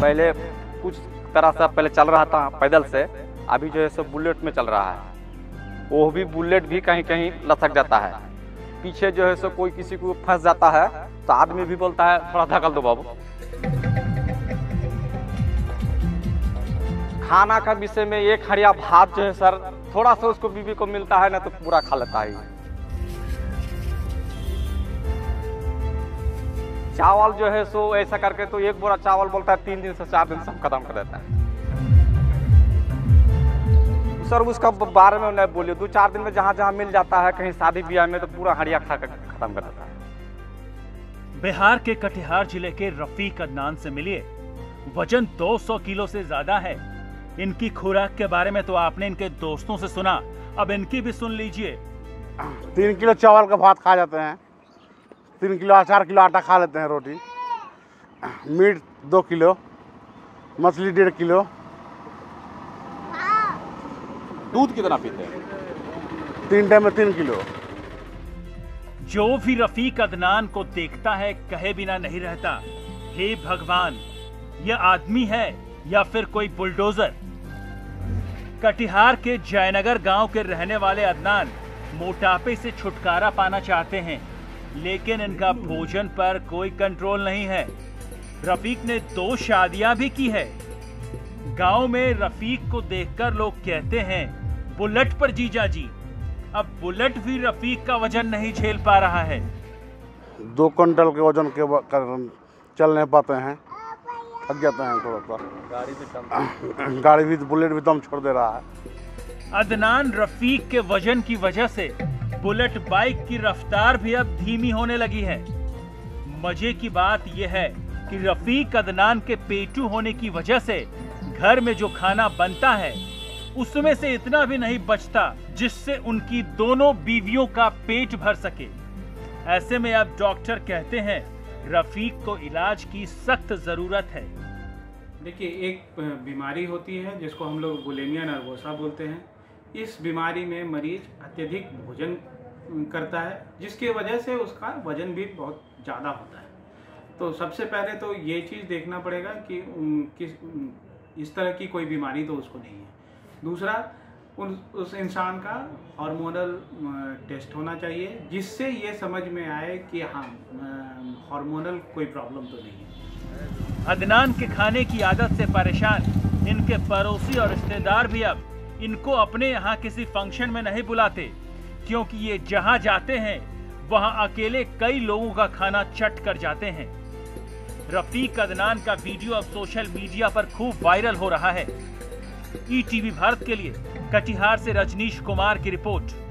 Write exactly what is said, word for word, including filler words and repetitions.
पहले कुछ तरह से पहले चल रहा था पैदल से, अभी जो है सो बुलेट में चल रहा है। वो भी बुलेट भी कहीं कहीं लथक जाता है। पीछे जो है सो कोई किसी को फंस जाता है तो आदमी भी बोलता है थोड़ा धकल दो बाबू। खाना का विषय में एक हड़िया भात जो है सर थोड़ा सा उसको बीवी को मिलता है ना तो पूरा खा लेता है। चावल जो है सो ऐसा करके तो एक बोरा चावल बोलता है तीन दिन से चार दिन से खत्म कर देता है। सर उसका बारे में नहीं बोलिए, दो चार दिन में जहाँ जहाँ मिल जाता है कहीं शादी ब्याह में तो पूरा हड़िया खा कर खत्म कर देता है। बिहार के कटिहार जिले के रफीक अदनान से मिलिए। वजन दो सौ किलो से ज्यादा है। इनकी खुराक के बारे में तो आपने इनके दोस्तों से सुना, अब इनकी भी सुन लीजिए। तीन किलो चावल का भात खा जाते हैं, तीन किलो चार किलो आटा खा लेते हैं, रोटी, मीट दो किलो, मछली डेढ़ किलो। दूध कितना पीते हैं? तीन टाइम में तीन किलो। जो भी रफीक अदनान को देखता है कहे बिना नहीं रहता, हे भगवान, यह आदमी है या फिर कोई बुलडोजर। कटिहार के जयनगर गांव के रहने वाले अदनान मोटापे से छुटकारा पाना चाहते हैं, लेकिन इनका भोजन पर कोई कंट्रोल नहीं है। रफीक ने दो शादियां भी की है। गांव में रफीक को देखकर लोग कहते हैं बुलेट पर जीजा जी। अब बुलेट भी रफीक का वजन नहीं झेल पा रहा है। दो कुंटल के वजन के कर चल नहीं पाते हैं, थक जाते हैं थोड़ा सा। गाड़ी भी दम गाड़ी भी बुलेट भी दम छोड़ दे रहा है। अदनान रफीक के वजन की वजह से बुलेट बाइक की रफ्तार भी अब धीमी होने लगी है। मजे की बात यह है कि रफीक अदनान के पेटू होने की वजह से घर में जो खाना बनता है उसमें से इतना भी नहीं बचता जिससे उनकी दोनों बीवियों का पेट भर सके। ऐसे में अब डॉक्टर कहते हैं रफीक को इलाज की सख्त जरूरत है। देखिए, एक बीमारी होती है जिसको हम लोग बुलिमिया नर्वोसा बोलते हैं। इस बीमारी में मरीज अत्यधिक भोजन करता है जिसकी वजह से उसका वजन भी बहुत ज़्यादा होता है। तो सबसे पहले तो ये चीज़ देखना पड़ेगा कि किस इस तरह की कोई बीमारी तो उसको नहीं है। दूसरा, उन उस इंसान का हार्मोनल टेस्ट होना चाहिए जिससे ये समझ में आए कि हाँ हार्मोनल कोई प्रॉब्लम तो नहीं है। अदनान के खाने की आदत से परेशान इनके पड़ोसी और रिश्तेदार भी अब इनको अपने यहाँ किसी फंक्शन में नहीं बुलाते, क्योंकि ये जहाँ जाते हैं वहाँ अकेले कई लोगों का खाना चट कर जाते हैं। रफीक अदनान का वीडियो अब सोशल मीडिया पर खूब वायरल हो रहा है। ई टीवी भारत के लिए कटिहार से रजनीश कुमार की रिपोर्ट।